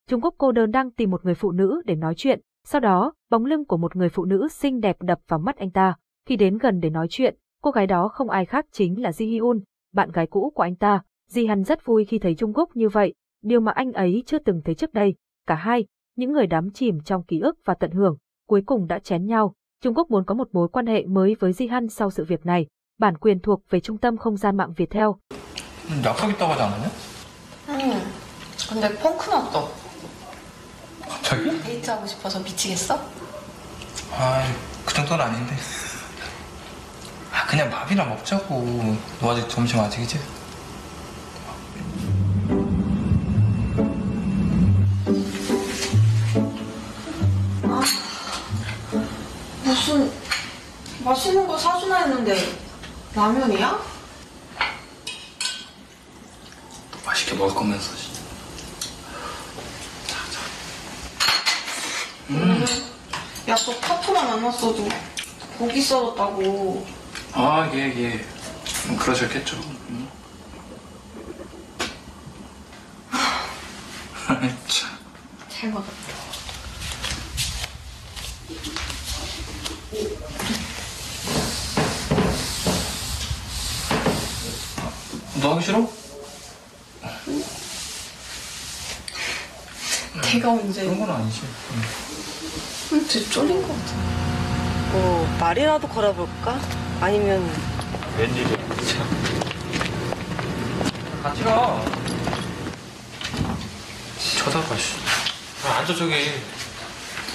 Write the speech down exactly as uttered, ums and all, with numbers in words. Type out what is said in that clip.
Trung Quốc cô đơn đang tìm một người phụ nữ để nói chuyện, sau đó, bóng lưng của một người phụ nữ xinh đẹp đập vào mắt anh ta. Khi đến gần để nói chuyện, cô gái đó không ai khác chính là Ji Hyun, bạn gái cũ của anh ta. Ji Han rất vui khi thấy Trung Quốc như vậy, điều mà anh ấy chưa từng thấy trước đây. Cả hai, những người đắm chìm trong ký ức và tận hưởng, cuối cùng đã chén nhau. Trung Quốc muốn có một mối quan hệ mới với Ji Han sau sự việc này. Bản quyền thuộc về Trung tâm Không gian mạng Viettel. 약속 있다고 하지 않았냐? 응. 근데 펑크 났다. 갑자기? 데이트하고 싶어서 미치겠어? 아, 그 정도는 아닌데. 아, 그냥 밥이나 먹자고. 너 아직 점심 아직이지? 아, 무슨 맛있는 거 사주나 했는데 라면이야? 맛있게 먹을 거면서 진짜. 자, 자. 음. 약속 파토만 안 왔어도 고기 썰었다고. 아, 예, 예. 음, 그러셨겠죠. 음. 참. 잘 먹었다. 너 하기 싫어? 내가 언제 그런 건 아니지. 응. 쟤 쫄린 것 같아. 뭐 말이라도 걸어볼까? 아니면 웬일이야. 참. 같이 가. 쳐다봐, 씨. 아, 앉아, 저기.